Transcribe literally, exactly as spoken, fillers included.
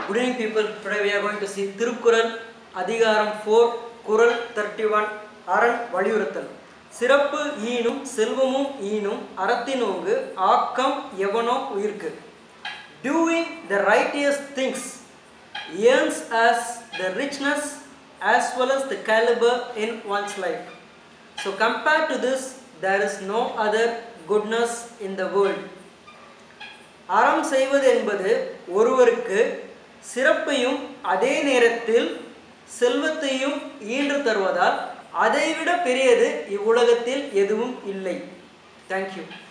Good evening people, today we are going to see Thirukkural, Adhigaram four, kural thirty-one, Aran Valiyuruthal. சிறப்பு ஈனும் செல்வமும் ஈனும் அறத்தினோங்கு ஆக்கம் எவனோ உயிர்க்கு. Doing the righteous things earns us the richness as well as the caliber in one's life. So compared to this, there is no other goodness in the world. அறம் செய்வது என்பது ஒருவருக்கு சிறப்பையும் அதே நேரத்தில் செல்வத்தையும் ஈன்று தருவதால் அதைவிட பெரியது இவ்வுலகத்தில் எதுவும் இல்லை. Thank you.